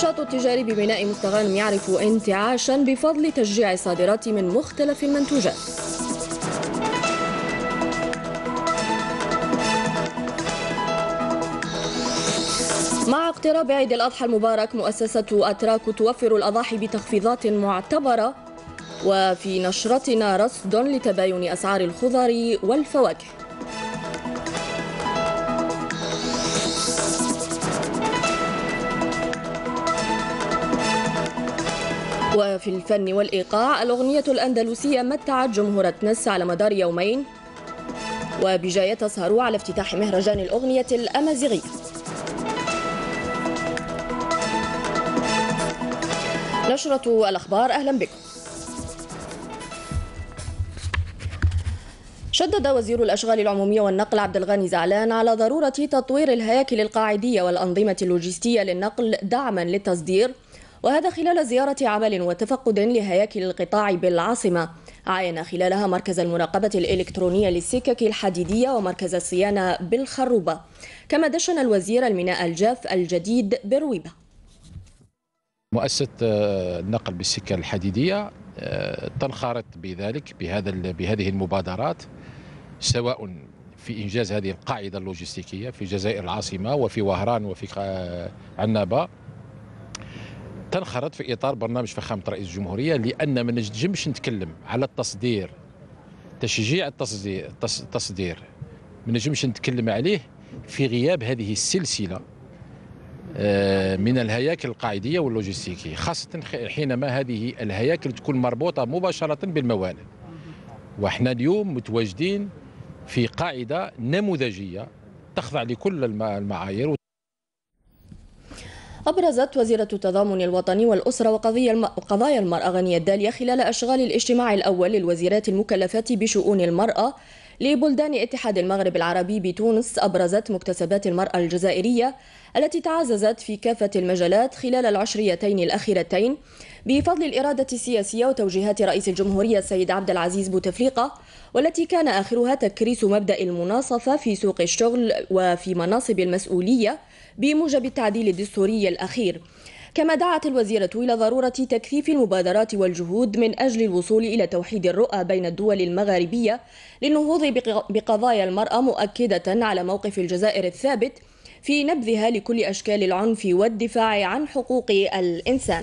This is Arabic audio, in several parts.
النشاط التجاري بميناء مستغانم يعرف انتعاشا بفضل تشجيع الصادرات من مختلف المنتوجات. مع اقتراب عيد الأضحى المبارك، مؤسسة أتراك توفر الأضاحي بتخفيضات معتبرة، وفي نشرتنا رصد لتباين أسعار الخضر والفواكه. وفي الفن والإيقاع، الأغنية الأندلسية متعت جمهور تنس على مدار يومين، وبجاية تسهروا على افتتاح مهرجان الأغنية الأمازيغية. نشرة الأخبار، أهلا بكم. شدد وزير الأشغال العمومية والنقل عبد الغني زعلان على ضرورة تطوير الهياكل القاعدية والأنظمة اللوجستية للنقل دعما للتصدير، وهذا خلال زيارة عمل وتفقد لهياكل القطاع بالعاصمة، عاين خلالها مركز المراقبة الإلكترونية للسكك الحديدية ومركز الصيانة بالخروبة. كما دشن الوزير الميناء الجاف الجديد برويبة. مؤسسة النقل بالسكة الحديدية تنخرط بذلك بهذه المبادرات، سواء في إنجاز هذه القاعدة اللوجستيكية في جزائر العاصمة وفي وهران وفي عنابة. تنخرط في إطار برنامج فخامة رئيس الجمهورية، لأن ما نجمش نتكلم على التصدير، تشجيع التصدير ما نجمش نتكلم عليه في غياب هذه السلسلة من الهياكل القاعدية واللوجستيكية، خاصة حينما هذه الهياكل تكون مربوطة مباشرة بالموانئ. وإحنا اليوم متواجدين في قاعدة نموذجية تخضع لكل المعايير. أبرزت وزيرة التضامن الوطني والأسرة وقضايا المرأة غنية الدالية خلال أشغال الاجتماع الأول للوزيرات المكلفات بشؤون المرأة لبلدان اتحاد المغرب العربي بتونس، أبرزت مكتسبات المرأة الجزائرية التي تعززت في كافة المجالات خلال العشريتين الأخيرتين بفضل الإرادة السياسية وتوجيهات رئيس الجمهورية السيد عبد العزيز بوتفليقة، والتي كان آخرها تكريس مبدأ المناصفة في سوق الشغل وفي مناصب المسؤولية بموجب التعديل الدستوري الأخير. كما دعت الوزيرة إلى ضرورة تكثيف المبادرات والجهود من أجل الوصول إلى توحيد الرؤى بين الدول المغاربية للنهوض بقضايا المرأة، مؤكدة على موقف الجزائر الثابت في نبذها لكل أشكال العنف والدفاع عن حقوق الإنسان.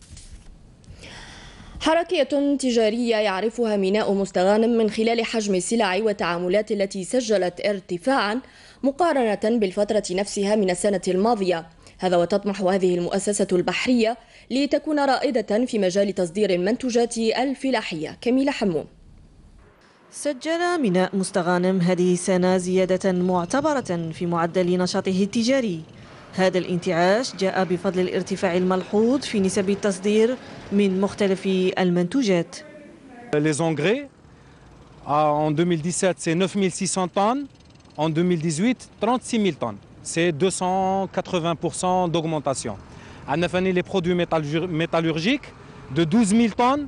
حركية تجارية يعرفها ميناء مستغانم من خلال حجم السلع والتعاملات التي سجلت ارتفاعا مقارنة بالفترة نفسها من السنة الماضية. هذا وتطمح هذه المؤسسة البحرية لتكون رائدة في مجال تصدير المنتوجات الفلاحية. كميلة حمون. سجل ميناء مستغانم هذه السنة زيادة معتبرة في معدل نشاطه التجاري. هذا الانتعاش جاء بفضل الارتفاع الملحوظ في نسب التصدير من مختلف المنتوجات. Les engrais en 2017 c'est 9600 tonnes, en 2018 36000 tonnes. C'est 280% d'augmentation. On a fait les produits métallurgiques de 12 000 tonnes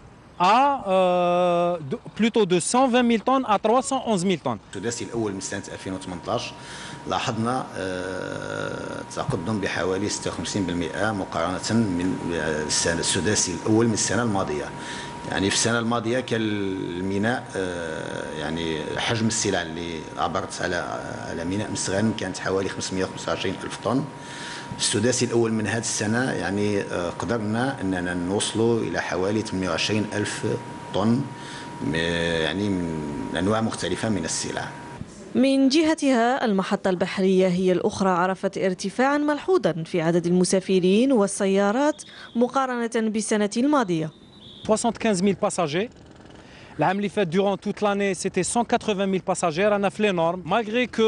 à plutôt de 120 000 tonnes à 311 000 tonnes. السداسي الأول من سنة 2018 لاحظنا تقدم بحوالي 56% مقارنة من السداسي الأول من السنة الماضية. يعني في السنة الماضية كان الميناء يعني حجم السلع اللي عبرت على ميناء مستغانم كانت حوالي 525 ألف طن. السداسي الأول من هذه السنة يعني قدرنا أننا نوصلوا إلى حوالي 28 ألف طن، يعني من أنواع مختلفة من السلع. من جهتها المحطة البحرية هي الأخرى عرفت ارتفاعا ملحوظا في عدد المسافرين والسيارات مقارنة بالسنة الماضية. 75 000 passagers. العام اللي فات durant toute l'année c'était 180 000 passagers. أنا في لي نورم malgré que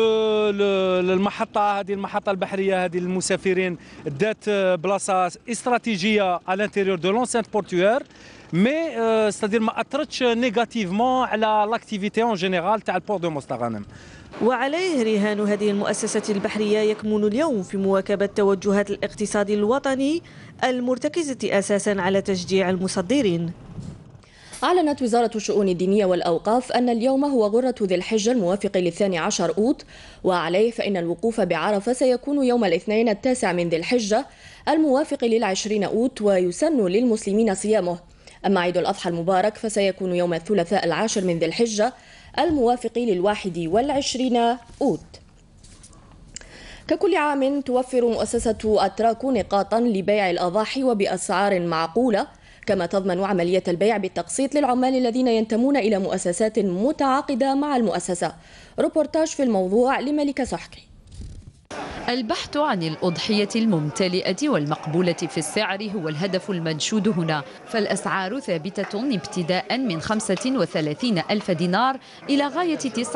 المحطة البحرية هذه المسافرين دات بلاصة استراتيجية à l'intérieur de l'enceinte portuaire. mais c'est-à-dire ما أثرتش نيجاتيفمون على لاكتيفيتي اون جينيرال تاع البور دو مستغانم. وعليه رهان هذه المؤسسة البحرية يكمن اليوم في مواكبة توجهات الاقتصاد الوطني المرتكزة أساسا على تشجيع المصدرين. أعلنت وزارة الشؤون الدينية والأوقاف أن اليوم هو غرة ذي الحجة الموافق ل12 أوت، وعليه فإن الوقوف بعرفة سيكون يوم الاثنين 9 من ذي الحجة الموافق لل20 أوت ويسن للمسلمين صيامه. أما عيد الأضحى المبارك فسيكون يوم الثلاثاء 10 من ذي الحجة الموافق لل21 أوت. ككل عام توفر مؤسسة أتراكو نقاطا لبيع الأضاحي وبأسعار معقولة، كما تضمن عملية البيع بالتقسيط للعمال الذين ينتمون إلى مؤسسات متعاقدة مع المؤسسة. روبورتاج في الموضوع لملكة سحكي. البحث عن الأضحية الممتلئة والمقبولة في السعر هو الهدف المنشود هنا، فالأسعار ثابتة ابتداء من 35,000 دينار إلى غاية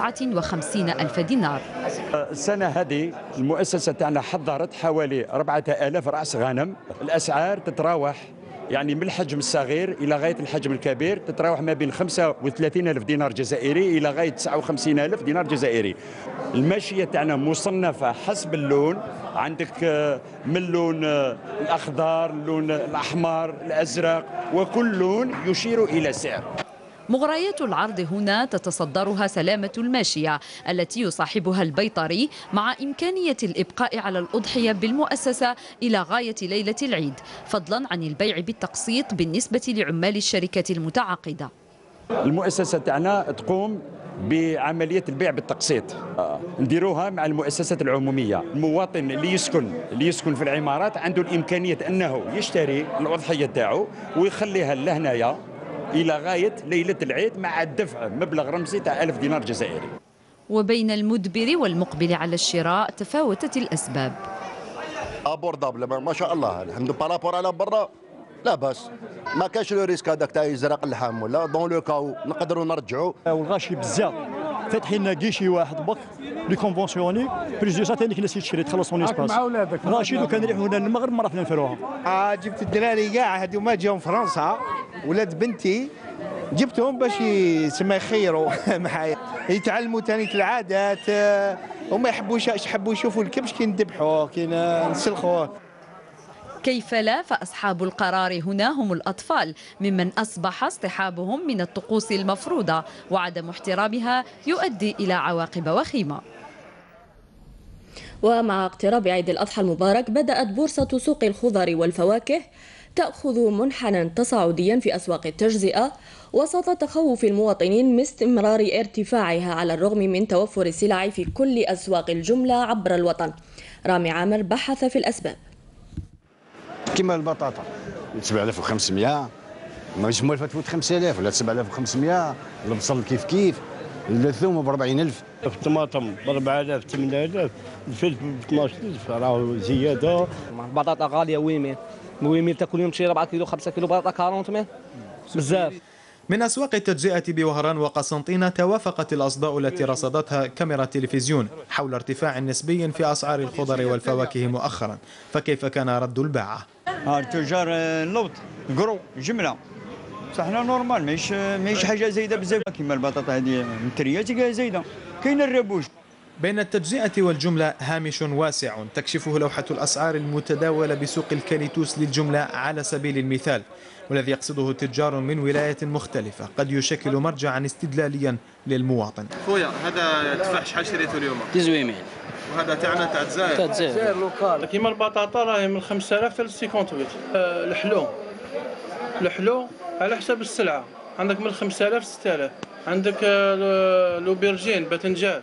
59,000 دينار. السنة هذه المؤسسة تاعنا حضرت حوالي 4,000 رأس غنم. الأسعار تتراوح يعني من الحجم الصغير إلى غاية الحجم الكبير، تتراوح ما بين 35,000 دينار جزائري إلى غاية 59,000 دينار جزائري. الماشية تاعنا مصنفة حسب اللون، عندك من اللون الأخضر، اللون الأحمر، الأزرق، وكل لون يشير إلى سعر. مغريات العرض هنا تتصدرها سلامة الماشية التي يصاحبها البيطري، مع إمكانية الإبقاء على الأضحية بالمؤسسة إلى غاية ليلة العيد، فضلا عن البيع بالتقسيط بالنسبة لعمال الشركة المتعاقدة. المؤسسة تاعنا تقوم بعملية البيع بالتقسيط، نديروها مع المؤسسات العمومية. المواطن اللي يسكن في العمارات عنده الإمكانية أنه يشتري الأضحية تاعو ويخليها لهنايا إلى غاية ليلة العيد مع الدفع مبلغ رمزي تاع 1000 دينار جزائري. وبين المدبر والمقبل على الشراء تفاوتت الأسباب. ابوردابل ما شاء الله، الحمد لله بارابور على برا لا باس، ما كاش لو ريسك هذاك تاع يزرق اللحم ولا دون لو كاو نقدروا نرجعوا. والغاشي بزاف فاتحين لنا كيشي واحد بك لي كونفونسيوني بليس دو سا ثاني كناس تشري تخلص اون اسباس غاشي لو كان نروحوا هنا المغرب ما رحنا نفروها. جبت الدراري كاع هادو ما جاو من فرنسا، ولاد بنتي جبتهم باش يسمى يخيروا معايا يتعلموا ثاني العادات، وما يحبوا يشوفوا الكبش كي نذبحوه كي نسلخوه. كيف لا، فأصحاب القرار هنا هم الأطفال، ممن أصبح اصطحابهم من الطقوس المفروضة وعدم احترامها يؤدي إلى عواقب وخيمة. ومع اقتراب عيد الأضحى المبارك بدأت بورصة سوق الخضر والفواكه تأخذ منحنى تصاعديا في أسواق التجزئة وسط تخوف المواطنين من استمرار ارتفاعها على الرغم من توفر السلع في كل أسواق الجملة عبر الوطن. رامي عامر بحث في الأسباب. كما البطاطا 7500 مجموع تفوت 5000 ولا 7500، البصل كيف الثوم ب 40000، الطماطم ب 4000 8000، الفلفل ب 12000 راه زياده. البطاطا غاليه ويمين تاكل يوم تشري 4 كيلو 5 كيلو بطاطا 40 بزاف. من أسواق التجزئة بوهران وقسنطينة توافقت الأصداء التي رصدتها كاميرا تلفزيون حول ارتفاع نسبي في أسعار الخضر والفواكه مؤخرا، فكيف كان رد الباعة؟ التجار اللوط قرو جملة صحنا نورمال، ماهيش حاجة زايدة بزاف، كيما البطاطا هذه متريات زايدة، كاين الربوش. بين التجزئة والجملة هامش واسع تكشفه لوحة الأسعار المتداولة بسوق الكاليتوس للجملة على سبيل المثال، والذي يقصده تجار من ولايات مختلفة قد يشكل مرجعا استدلاليا للمواطن. خويا هذا تفاح شحال شريته اليوم؟ 1800. وهذا تاعنا تاع الجزائر لوكال. كيما البطاطا راهي من 5000 حتى ل 58. الحلو على حسب السلعة، عندك من 5000 6000، عندك لوبرجين باذنجان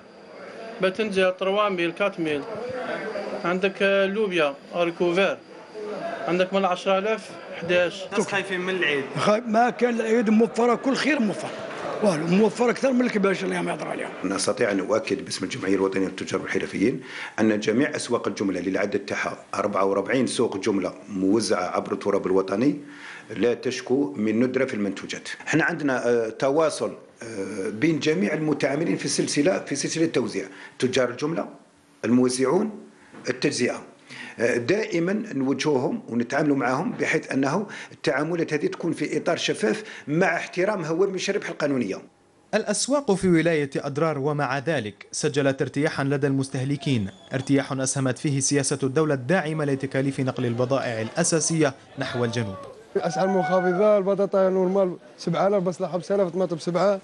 3000 4000، عندك اللوبيا اريكوفير عندك من 10000 11. الناس خايفين من العيد. ما كان العيد موفره، كل خير موفر، والو موفر اكثر من الكباش اللي عم يهضر عليها. نستطيع ان نؤكد باسم الجمعيه الوطنيه للتجار والحرفيين ان جميع اسواق الجمله اللي العدد تاعها 44 سوق جمله موزعه عبر التراب الوطني لا تشكو من ندره في المنتوجات. احنا عندنا تواصل بين جميع المتعاملين في سلسله التوزيع، تجار الجمله، الموزعون، التجزئه. دائما نوجههم ونتعاملوا معهم بحيث انه التعاملات هذه تكون في اطار شفاف مع احترام هوامش الربح القانونيه. الأسواق في ولاية أضرار ومع ذلك سجلت ارتياحا لدى المستهلكين، ارتياح أسهمت فيه سياسة الدولة الداعمة لتكاليف نقل البضائع الأساسية نحو الجنوب. أسعار منخفضة، البطاطا نورمال 7000 بس لحب 5000 طماطم 7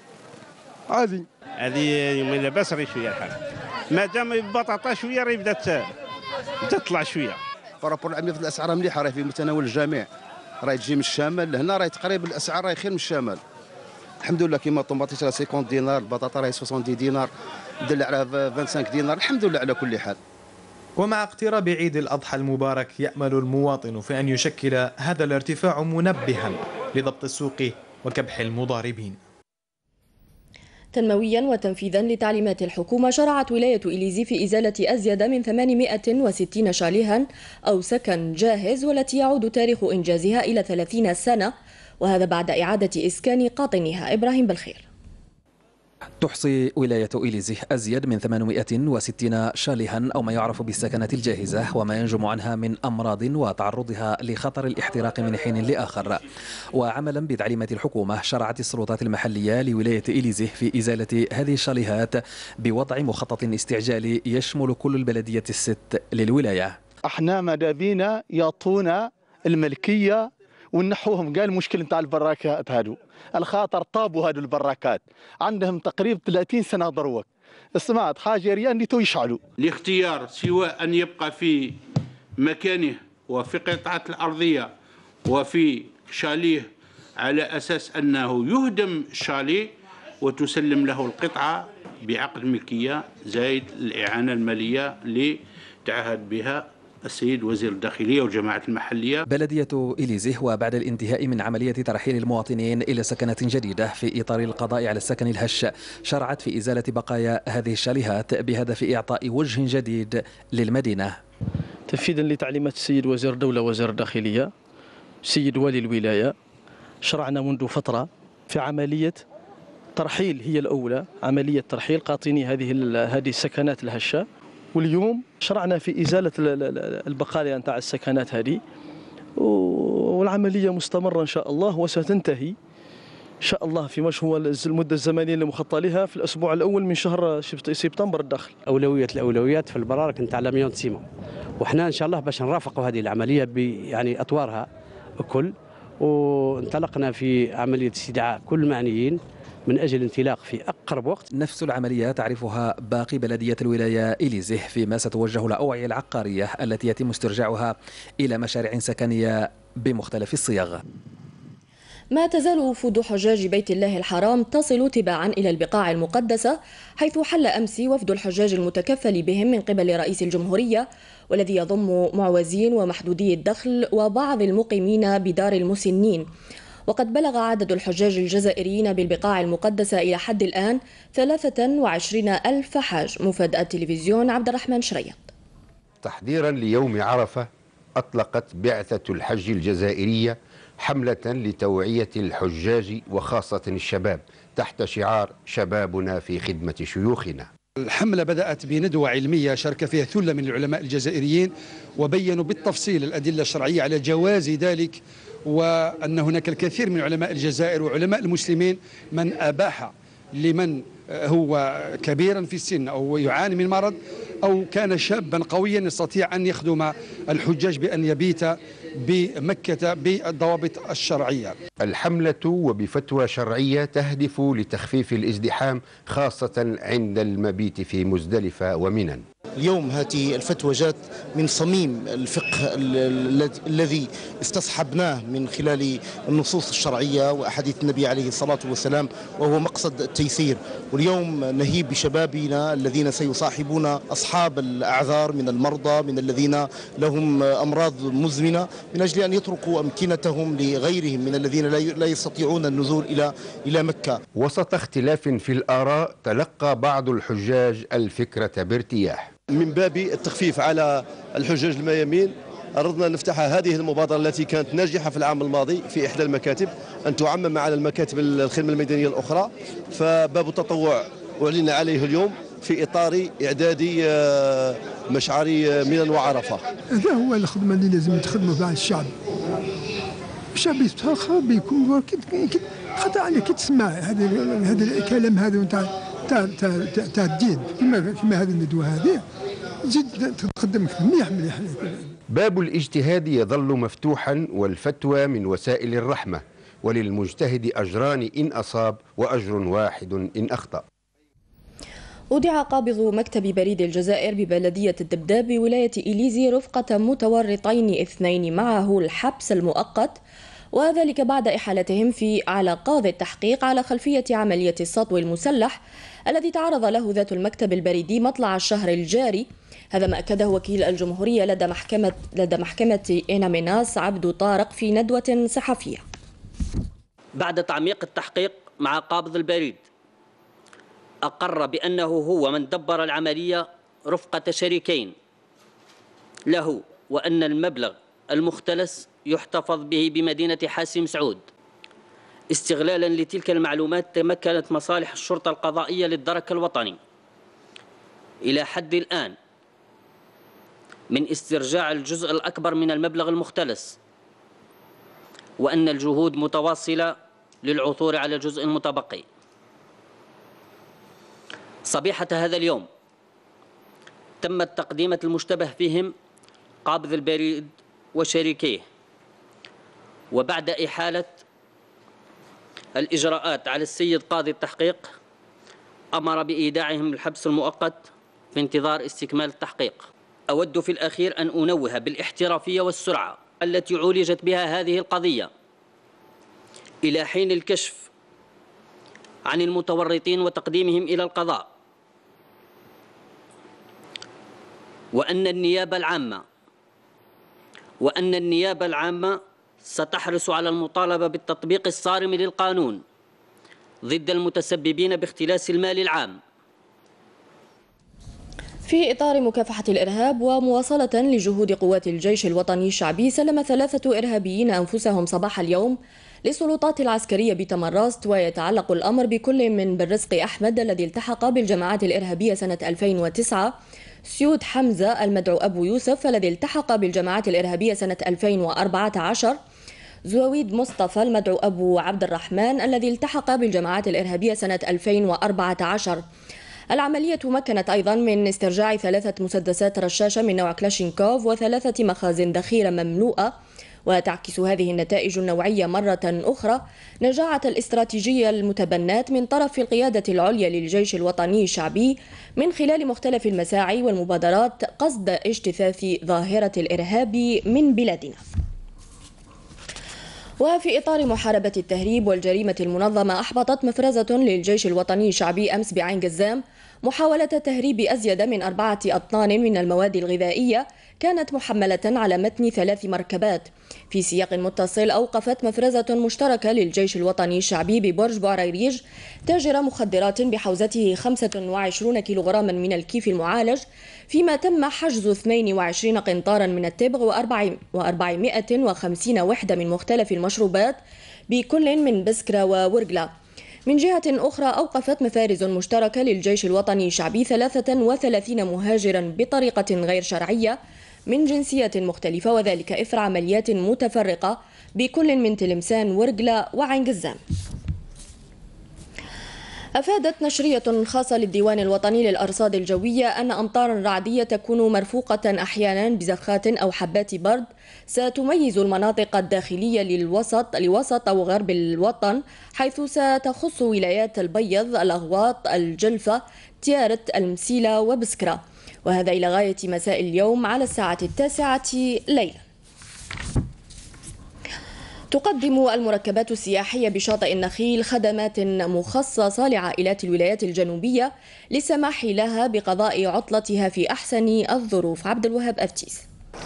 عادي. هذه يومين لاباس راه شويه الحال، ما دام البطاطا شويه راه بدات تطلع شويه. بارابور العام الاسعار مليحه، راهي في متناول الجميع، راهي تجي من الشمال لهنا، راهي تقريبا الاسعار راهي خير من الشمال الحمد لله. كيما الطوماطيش راه 50 دينار، البطاطا راهي 70 دينار، الدلع راه 25 دينار، الحمد لله على كل حال. ومع اقتراب عيد الأضحى المبارك يأمل المواطن في أن يشكل هذا الارتفاع منبها لضبط السوق وكبح المضاربين. تنمويا وتنفيذا لتعليمات الحكومة، شرعت ولاية إليزي في إزالة أزيد من 860 شاليها أو سكن جاهز، والتي يعود تاريخ إنجازها إلى 30 سنة، وهذا بعد إعادة إسكان قاطنيها. إبراهيم بالخير. تحصي ولاية إليزي أزيد من 860 شاليها أو ما يعرف بالسكنات الجاهزة، وما ينجم عنها من أمراض وتعرضها لخطر الاحتراق من حين لآخر. وعملا بتعليمات الحكومة، شرعت السلطات المحلية لولاية إليزي في إزالة هذه الشاليهات بوضع مخطط استعجالي يشمل كل البلدية الست للولاية. احنا ماذا بينا يعطونا الملكية ونحوهم، قال المشكل نتاع البراكات هادو، الخاطر طابوا هادو البراكات عندهم تقريبا 30 سنه دروك، سمعت حاجه ريان اللي تو يشعلوا. الاختيار سواء ان يبقى في مكانه وفي قطعه الارضيه وفي شاليه على اساس انه يهدم الشاليه وتسلم له القطعه بعقد ملكيه زائد الاعانه الماليه اللي تعهد بها السيد وزير الداخلية والجماعة المحلية. بلدية إليزي وبعد الانتهاء من عملية ترحيل المواطنين إلى سكنات جديدة في إطار القضاء على السكن الهش، شرعت في إزالة بقايا هذه الشاليهات بهدف إعطاء وجه جديد للمدينة. تنفيذا لتعليمات السيد وزير الدولة وزير الداخلية السيد والي الولاية، شرعنا منذ فترة في عملية ترحيل، هي الأولى عملية ترحيل قاطني هذه السكنات الهشة، واليوم شرعنا في إزالة البقايا نتاع السكنات هذه، والعملية مستمرة إن شاء الله، وستنتهي إن شاء الله في مش هو المدة الزمنية اللي مخطط لها في الأسبوع الأول من شهر سبتمبر الداخل. الأولويات في البرارك نتاع لاميون سيما، وإحنا إن شاء الله باش نرافقوا هذه العملية يعني أطوارها الكل، وانطلقنا في عملية استدعاء كل المعنيين من أجل الانطلاق في أقرب وقت. نفس العملية تعرفها باقي بلدية الولاية إليزي، فيما ستوجه الأوعية العقارية التي يتم استرجاعها إلى مشاريع سكنية بمختلف الصيغ. ما تزال وفود حجاج بيت الله الحرام تصل تباعا إلى البقاع المقدسة، حيث حل أمس وفد الحجاج المتكفل بهم من قبل رئيس الجمهورية، والذي يضم معوزين ومحدودي الدخل وبعض المقيمين بدار المسنين. وقد بلغ عدد الحجاج الجزائريين بالبقاع المقدسة إلى حد الآن 23,000 حاج. مفاد التلفزيون عبد الرحمن شريط. تحضيرا ليوم عرفة، أطلقت بعثة الحج الجزائرية حملة لتوعية الحجاج وخاصة الشباب تحت شعار شبابنا في خدمة شيوخنا. الحملة بدأت بندوة علمية شارك فيها ثلة من العلماء الجزائريين، وبينوا بالتفصيل الأدلة الشرعية على جواز ذلك، وأن هناك الكثير من علماء الجزائر وعلماء المسلمين من أباح لمن هو كبيرا في السن أو يعاني من مرض أو كان شابا قويا يستطيع أن يخدم الحجاج بأن يبيت بمكة بالضوابط الشرعية. الحملة وبفتوى شرعية تهدف لتخفيف الازدحام خاصة عند المبيت في مزدلفة ومنى. اليوم هذه الفتوى جاءت من صميم الفقه الذي استصحبناه من خلال النصوص الشرعية وأحاديث النبي عليه الصلاة والسلام، وهو مقصد التيسير. واليوم نهيب بشبابنا الذين سيصاحبون أصحاب الأعذار من المرضى، من الذين لهم أمراض مزمنة، من أجل أن يتركوا أمكنتهم لغيرهم من الذين لا يستطيعون النزول إلى مكة. وسط اختلاف في الآراء، تلقى بعض الحجاج الفكرة بارتياح. من باب التخفيف على الحجاج الميامين، أردنا نفتح هذه المبادرة التي كانت ناجحة في العام الماضي في إحدى المكاتب أن تعمم على المكاتب الخدمة الميدانية الأخرى، فباب التطوع أعلن عليه اليوم في إطار إعداد مشعر منى وعرفة. هذا هو الخدمة اللي لازم تخدموا مع الشعب. الشعب يستخدم بيكون خطأ عليك تسمع هذا الكلام هذا تاع الدين كما هذه الندوة هذه زيد تقدم مليح. باب الاجتهاد يظل مفتوحا، والفتوى من وسائل الرحمة، وللمجتهد أجران إن أصاب وأجر واحد إن أخطأ. أودع قابض مكتب بريد الجزائر ببلدية الدبداب بولاية إليزي رفقة متورطين 2 معه الحبس المؤقت، وذلك بعد إحالتهم على قاضي التحقيق على خلفية عملية السطو المسلح الذي تعرض له ذات المكتب البريدي مطلع الشهر الجاري. هذا ما أكده وكيل الجمهورية لدى محكمة إناميناس عبد طارق في ندوة صحفية. بعد تعميق التحقيق مع قابض البريد أقر بأنه هو من دبر العملية رفقة شريكين له، وأن المبلغ المختلس يحتفظ به بمدينة حاسم سعود. استغلالا لتلك المعلومات تمكنت مصالح الشرطة القضائية للدرك الوطني إلى حد الآن من استرجاع الجزء الأكبر من المبلغ المختلس، وأن الجهود متواصلة للعثور على الجزء المتبقي. صبيحة هذا اليوم تمت تقديمة المشتبه فيهم قابض البريد وشريكيه، وبعد إحالة الإجراءات على السيد قاضي التحقيق أمر بإيداعهم الحبس المؤقت في انتظار استكمال التحقيق. أود في الأخير أن أنوه بالاحترافية والسرعة التي عولجت بها هذه القضية إلى حين الكشف عن المتورطين وتقديمهم إلى القضاء، وأن النيابة العامة ستحرص على المطالبة بالتطبيق الصارم للقانون ضد المتسببين باختلاس المال العام. في إطار مكافحة الإرهاب ومواصلة لجهود قوات الجيش الوطني الشعبي، سلم 3 إرهابيين أنفسهم صباح اليوم للسلطات العسكرية بتمراست، ويتعلق الأمر بكل من بالرزق أحمد الذي التحق بالجماعات الإرهابية سنة 2009، سيود حمزة المدعو أبو يوسف الذي التحق بالجماعات الإرهابية سنة 2014، زويد مصطفى المدعو أبو عبد الرحمن الذي التحق بالجماعات الإرهابية سنة 2014. العملية مكنت أيضا من استرجاع 3 مسدسات رشاشة من نوع كلاشينكوف و3 مخازن ذخيرة مملوءة، وتعكس هذه النتائج النوعية مرة أخرى نجاعة الاستراتيجية المتبناة من طرف القيادة العليا للجيش الوطني الشعبي من خلال مختلف المساعي والمبادرات قصد اجتثاث ظاهرة الإرهاب من بلادنا. وفي إطار محاربة التهريب والجريمة المنظمة، أحبطت مفرزة للجيش الوطني الشعبي أمس بعين جزام محاولة تهريب أزيد من 4 أطنان من المواد الغذائية كانت محملة على متن 3 مركبات. في سياق متصل، أوقفت مفرزة مشتركة للجيش الوطني الشعبي ببرج بوعريريج تاجر مخدرات بحوزته 25 كيلوغراما من الكيف المعالج، فيما تم حجز 22 قنطارا من التبغ و450 وحدة من مختلف المشروبات بكل من بسكرة وورقلة. من جهة أخرى، أوقفت مفارز مشتركة للجيش الوطني الشعبي 33 مهاجرا بطريقة غير شرعية من جنسيات مختلفة، وذلك إثر عمليات متفرقة بكل من تلمسان ورقلة وعين جزام. أفادت نشرية خاصة للديوان الوطني للأرصاد الجوية أن أمطار رعدية تكون مرفوقة أحيانا بزخات أو حبات برد ستميز المناطق الداخلية لوسط أو غرب الوطن، حيث ستخص ولايات البيض، الأغواط، الجلفة، تيارت، المسيلة وبسكرة، وهذا إلى غاية مساء اليوم على الساعة 9 ليلا. تقدم المركبات السياحية بشاطئ النخيل خدمات مخصصة لعائلات الولايات الجنوبية للسماح لها بقضاء عطلتها في أحسن الظروف. عبد الوهاب أفتيس.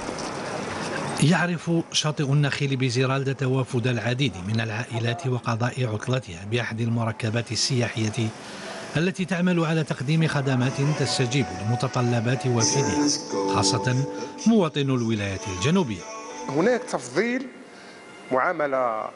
يعرف شاطئ النخيل بزرالدة توافد العديد من العائلات وقضاء عطلتها بأحد المركبات السياحية التي تعمل على تقديم خدمات تستجيب لمتطلبات وافدها، خاصة مواطنو الولايات الجنوبية. هناك تفضيل، معاملة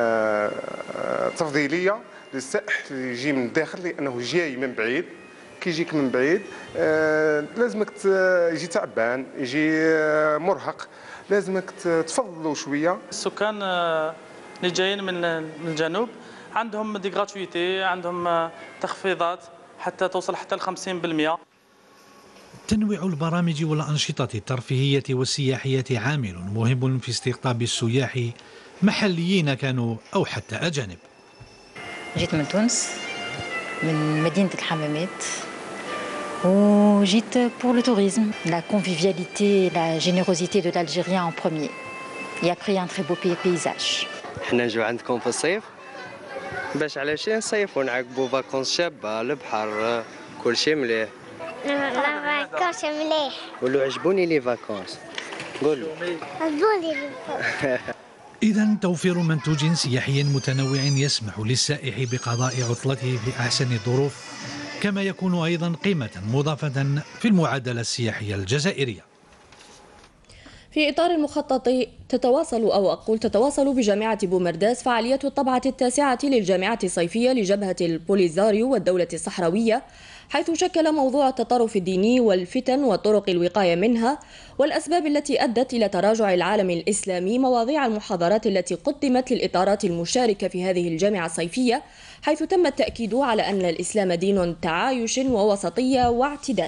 تفضيلية للسائح اللي يجي من الداخل، لأنه جاي من بعيد. كيجيك من بعيد لازمك يجي تعبان، يجي مرهق، لازمك تفضلوا شوية. السكان اللي جايين من الجنوب عندهم دي غراتويتي، عندهم تخفيضات حتى توصل حتى ل 50%. تنويع البرامج والأنشطة الترفيهية والسياحية عامل مهم في استقطاب السياح، محليين كانوا أو حتى أجانب. جيت من تونس، من مدينة الحمامات، وجيت pour le tourisme, la convivialité, la générosité de l'Algérien en premier. Et après un très beau paysage. حنا نجوا عندكم في الصيف باش علاش نصيفوا ونعقبوا فاكونس شابه البحر كل شيء مليح. لا فاكونس مليح. قولوا عجبوني لي فاكونس. قولوا. عجبوني. إذن توفير منتوج سياحي متنوع يسمح للسائح بقضاء عطلته في أحسن الظروف، كما يكون أيضا قيمة مضافة في المعادلة السياحية الجزائرية. في إطار المخطط تتواصل بجامعة بومرداس فعاليات الطبعة التاسعة للجامعة الصيفية لجبهة البوليزاريو والدولة الصحراوية، حيث شكل موضوع التطرف الديني والفتن وطرق الوقاية منها والأسباب التي أدت إلى تراجع العالم الإسلامي مواضيع المحاضرات التي قدمت للإطارات المشاركة في هذه الجامعة الصيفية، حيث تم التأكيد على أن الإسلام دين تعايش ووسطية واعتدال.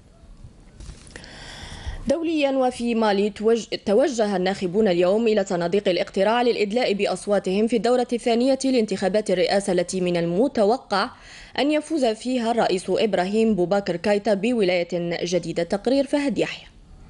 دوليا وفي مالي توجه الناخبون اليوم إلى صناديق الاقتراع للإدلاء بأصواتهم في الدورة الثانية لانتخابات الرئاسة التي من المتوقع أن يفوز فيها الرئيس إبراهيم بوباكر كايتا بولاية جديدة. تقرير فهد يحيى.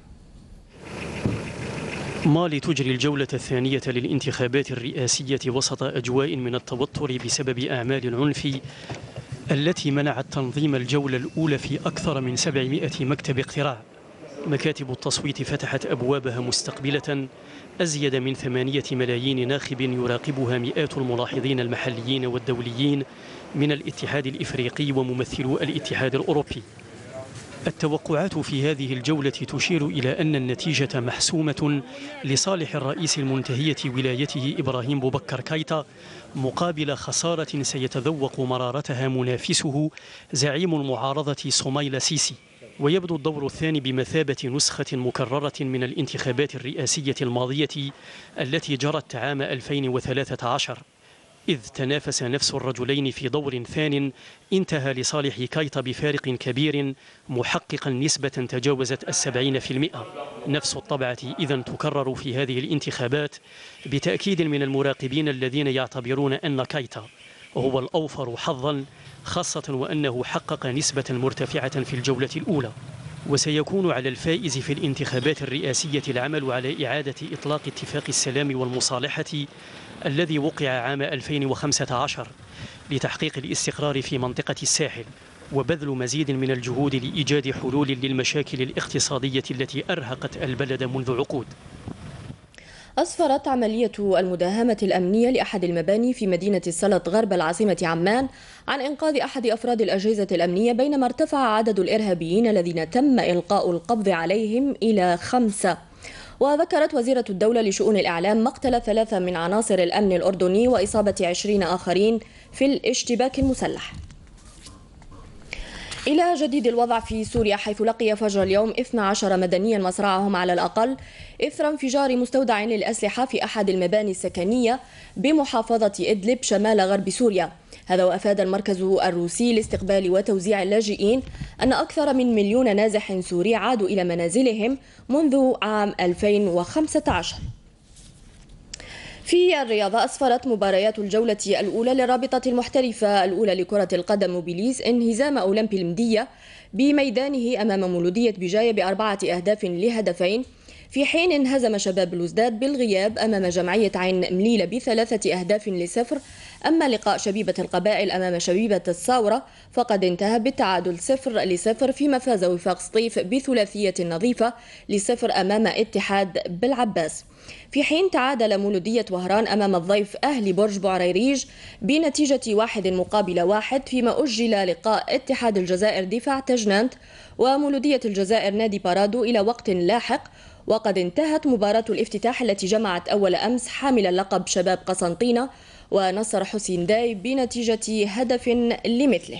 مالي تجري الجولة الثانية للانتخابات الرئاسية وسط أجواء من التوتر بسبب أعمال العنف التي منعت تنظيم الجولة الأولى في أكثر من 700 مكتب اقتراع. مكاتب التصويت فتحت أبوابها مستقبلة أزيد من 8 ملايين ناخب يراقبها مئات الملاحظين المحليين والدوليين من الاتحاد الإفريقي وممثلو الاتحاد الأوروبي. التوقعات في هذه الجولة تشير إلى أن النتيجة محسومة لصالح الرئيس المنتهية ولايته إبراهيم بوبكر كايتا، مقابل خسارة سيتذوق مرارتها منافسه زعيم المعارضة سميلة سيسي. ويبدو الدور الثاني بمثابة نسخة مكررة من الانتخابات الرئاسية الماضية التي جرت عام 2013، إذ تنافس نفس الرجلين في دور ثان انتهى لصالح كايتا بفارق كبير محققا نسبة تجاوزت 70%. نفس الطبعة إذن تكرر في هذه الانتخابات بتأكيد من المراقبين الذين يعتبرون أن كايتا هو الأوفر حظا، خاصة وأنه حقق نسبة مرتفعة في الجولة الأولى. وسيكون على الفائز في الانتخابات الرئاسية العمل على إعادة إطلاق اتفاق السلام والمصالحة الذي وقع عام 2015 لتحقيق الاستقرار في منطقة الساحل، وبذل مزيد من الجهود لإيجاد حلول للمشاكل الاقتصادية التي أرهقت البلد منذ عقود. أسفرت عملية المداهمة الأمنية لأحد المباني في مدينة السلط غرب العاصمة عمان عن إنقاذ أحد أفراد الأجهزة الأمنية، بينما ارتفع عدد الإرهابيين الذين تم إلقاء القبض عليهم إلى 5. وذكرت وزيرة الدولة لشؤون الإعلام مقتل 3 من عناصر الأمن الأردني وإصابة 20 آخرين في الاشتباك المسلح. إلى جديد الوضع في سوريا، حيث لقي فجر اليوم 12 مدنيا مصرعهم على الأقل إثر انفجار مستودع للأسلحة في أحد المباني السكنية بمحافظة إدلب شمال غرب سوريا. هذا وأفاد المركز الروسي لاستقبال وتوزيع اللاجئين أن أكثر من 1,000,000 نازح سوري عادوا إلى منازلهم منذ عام 2015. في الرياضة، أسفرت مباريات الجولة الأولى للرابطة المحترفة الأولى لكرة القدم موبيليز انهزام أولمبي المدية بميدانه أمام مولودية بجاية ب4 أهداف ل2، في حين انهزم شباب بلوزداد بالغياب أمام جمعية عين مليلة ب3 أهداف ل0. أما لقاء شبيبة القبائل أمام شبيبة الثورة فقد انتهى بالتعادل 0-0، فيما فاز وفاق سطيف بثلاثية نظيفة ل0 أمام اتحاد بالعباس، في حين تعادل مولودية وهران أمام الضيف أهلي برج بوعريريج بنتيجة 1-1، فيما أجل لقاء اتحاد الجزائر دفاع تجنانت ومولودية الجزائر نادي بارادو إلى وقت لاحق. وقد انتهت مباراة الافتتاح التي جمعت أول أمس حامل اللقب شباب قسنطينة ونصر حسين داي بنتيجة 1 لمثله.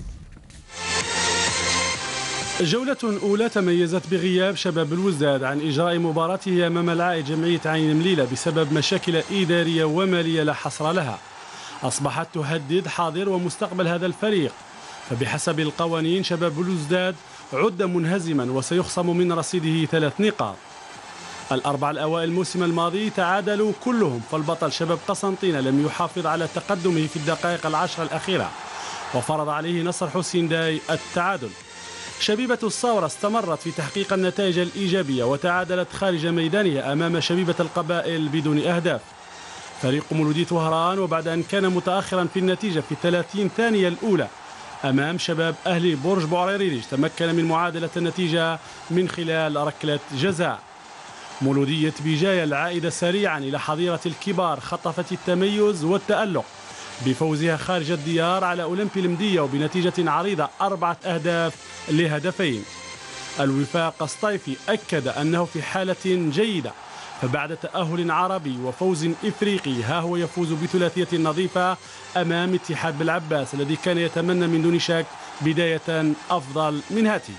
جولة أولى تميزت بغياب شباب الوزداد عن إجراء مباراته أمام العائد جمعية عين مليلة بسبب مشاكل إدارية ومالية لا حصر لها أصبحت تهدد حاضر ومستقبل هذا الفريق. فبحسب القوانين شباب الوزداد عد منهزما وسيخصم من رصيده 3 نقاط. الأربع الأوائل الموسم الماضي تعادلوا كلهم، فالبطل شباب قسنطينة لم يحافظ على تقدمه في الدقائق 10 الأخيرة وفرض عليه نصر حسين داي التعادل. شبيبة الثورة استمرت في تحقيق النتائج الإيجابية وتعادلت خارج ميدانها أمام شبيبة القبائل بدون أهداف. فريق مولودية وهران وبعد أن كان متأخرا في النتيجة في 30 ثانية الأولى أمام شباب أهلي برج بوعريريج تمكن من معادلة النتيجة من خلال ركلة جزاء. مولودية بجاية العائدة سريعا إلى حظيرة الكبار خطفت التميز والتألق بفوزها خارج الديار على أولمبي المدية وبنتيجة عريضة 4 أهداف لهدفين. الوفاق الصيفي أكد أنه في حالة جيدة، فبعد تأهل عربي وفوز إفريقي ها هو يفوز بثلاثية نظيفة أمام اتحاد بالعباس الذي كان يتمنى من دون شك بداية أفضل من هاته.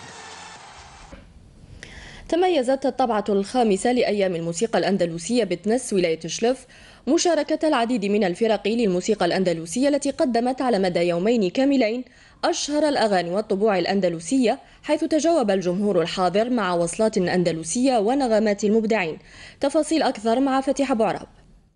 تميزت الطبعة الخامسة لأيام الموسيقى الأندلسية بتنس ولاية شلف مشاركة العديد من الفرق للموسيقى الأندلسية التي قدمت على مدى يومين كاملين أشهر الأغاني والطبوع الأندلسية، حيث تجاوب الجمهور الحاضر مع وصلات أندلسية ونغمات المبدعين. تفاصيل أكثر مع فتح بوعراب.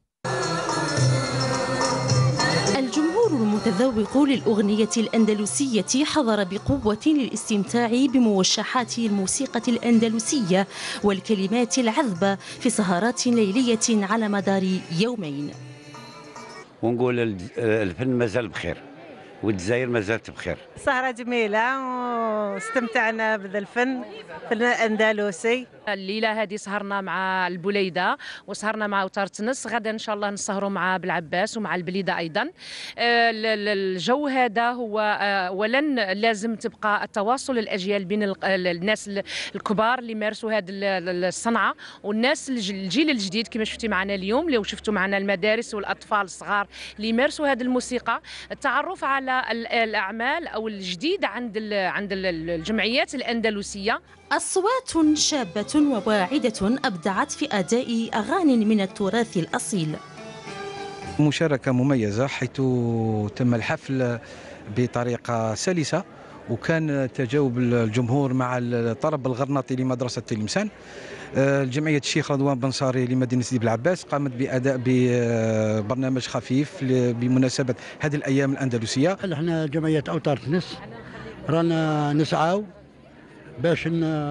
الجمهور المتذوق للأغنية الأندلسية حضر بقوة للاستمتاع بموشحات الموسيقى الأندلسية والكلمات العذبة في سهرات ليلية على مدار يومين. ونقول الفن مازال بخير والجزائر ما زالت بخير. سهرة جميلة واستمتعنا بهذا الفن الأندلسي. الليلة هذه سهرنا مع البليدة وسهرنا مع أوتار تنس، غدا إن شاء الله نسهروا مع بالعباس ومع البليدة أيضا. الجو هذا هو أولا لازم تبقى التواصل الأجيال بين الناس الكبار اللي مارسوا هذه الصنعة والناس الجيل الجديد كما شفتي معنا اليوم، اللي شفتوا معنا المدارس والأطفال الصغار اللي مارسوا هذه الموسيقى. التعرف على الأعمال أو الجديد عند الجمعيات الأندلسية. أصوات شابة وواعدة أبدعت في أداء أغاني من التراث الأصيل. مشاركة مميزة حيث تم الحفل بطريقة سلسة وكان تجاوب الجمهور مع الطرب الغرناطي لمدرسة تلمسان. الجمعية الشيخ رضوان بن صاري لمدينة سيدي بالعباس قامت بأداء ببرنامج خفيف بمناسبة هذه الأيام الأندلسية. احنا جمعية أوتار تنس رانا نسعى باش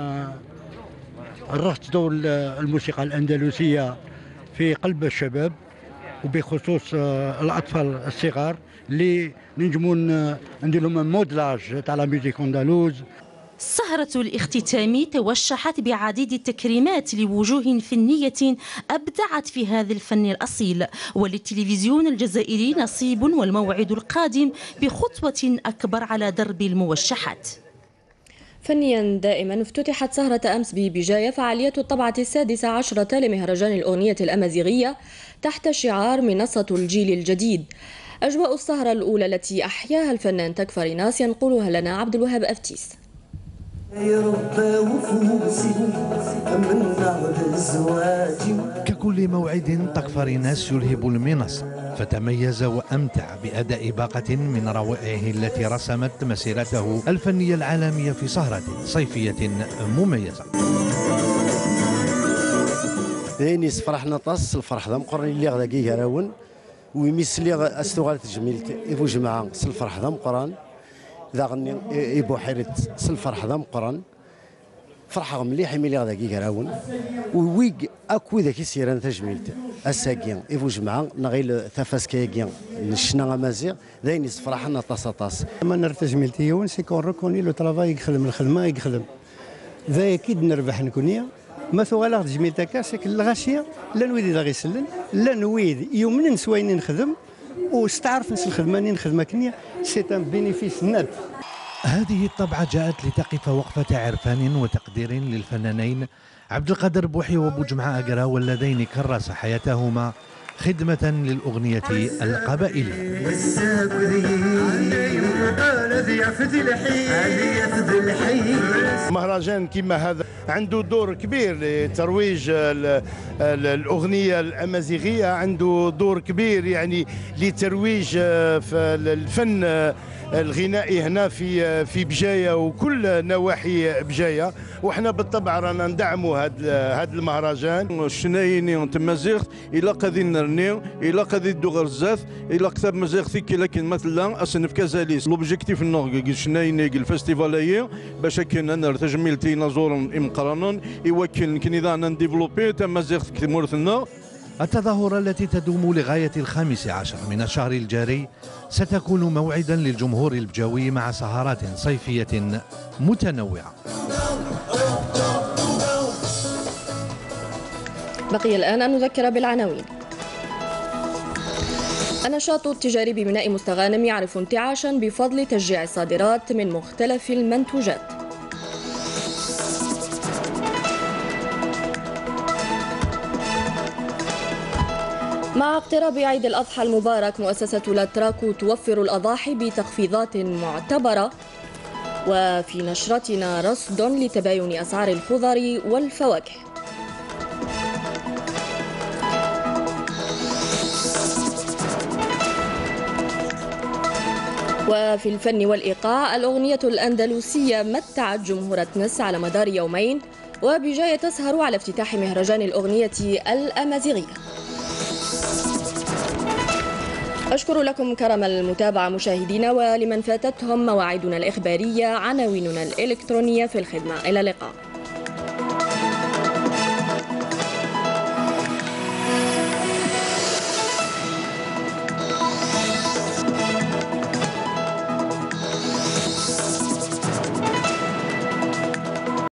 نرصدوا الموسيقى الأندلسية في قلب الشباب وبخصوص الأطفال الصغار اللي ننجمون ندير لهم مودلاج تاع لا ميوزيك أندلوز. سهرة الاختتام توشحت بعديد التكريمات لوجوه فنية أبدعت في هذا الفن الأصيل، وللتلفزيون الجزائري نصيب والموعد القادم بخطوة أكبر على درب الموشحات. فنيا دائما افتتحت سهرة أمس ببجاية فعالية الطبعة 16 لمهرجان الأغنية الأمازيغية تحت شعار منصة الجيل الجديد. أجواء السهرة الأولى التي أحياها الفنان تكفر ناس ينقلها لنا عبد الوهاب أفتيس. ككل موعد تكفر ناس يلهب المنصة، فتميز وأمتع بأداء باقة من روائعه التي رسمت مسيرته الفنية العالمية في سهرة صيفية مميزة. داينيس فرحنا طاس الفرح ذا مقرن اللي غدا كي راون ويميس اللي استغالت جميلت يفو جماعة الفرح ذا مقرن ذا غني يبو حيرت الفرح ذا مقرن فرحة مليح ملي غدا كي راون ويق اكو ذاك السيران تجميلت الساكين يفو جماعة نغيل ثفاس كيكين نشنا مازيغ داينيس فرحنا طاس ما نرتجميلتي يون سيكون ركوني لو طرافاي يخدم الخدمة يخدم ذا اكيد نربح نكونيا ما ثغالا جميلتا كاسك الغاشيه لا نويد لا غيسلن لا نويد يومن سوين نخدم واستعرف نس الخدمه نخدمها كنيا سي ان بينيفيس نت. هذه الطبعة جاءت لتقف وقفة عرفان وتقدير للفنانين عبد القادر بوحي وابو جمعة أقرا واللذين كرس حياتهما خدمة للأغنية القبائلية. مهرجان كما هذا عنده دور كبير لترويج الأغنية الأمازيغية، عنده دور كبير يعني لترويج الفن الغنائي هنا في بجاية وكل نواحي بجاية، وحنا بالطبع رانا ندعموا هذا المهرجان. الشنايني تمازيغ الى قادين ني الا قد يدو غير الزاف الا كتاب مزيغ ثيكي لكن مثلا اصنف كازاليس لوبجيكتيف نو شنايني الفستيفاليه باش كان انا تجميلتي نزور مقرنون يوكل كنيدا نديفلوبي تم مزيغ مورثنا. التظاهرة التي تدوم لغاية 15 من الشهر الجاري ستكون موعدا للجمهور البجاوي مع سهرات صيفية متنوعة. بقي الآن أن نذكر بالعناوين. النشاط التجاري بميناء مستغانم يعرف انتعاشا بفضل تشجيع الصادرات من مختلف المنتوجات. مع اقتراب عيد الأضحى المبارك مؤسسة لاتراكو توفر الأضاحي بتخفيضات معتبرة. وفي نشرتنا رصد لتباين أسعار الخضر والفواكه. وفي الفن والإيقاع الأغنية الأندلسية متعت جمهور تونس على مدار يومين، وبجاية تسهر على افتتاح مهرجان الأغنية الأمازيغية. أشكر لكم كرم المتابعة مشاهدينا، ولمن فاتتهم مواعيدنا الإخبارية عناويننا الإلكترونية في الخدمة. إلى اللقاء.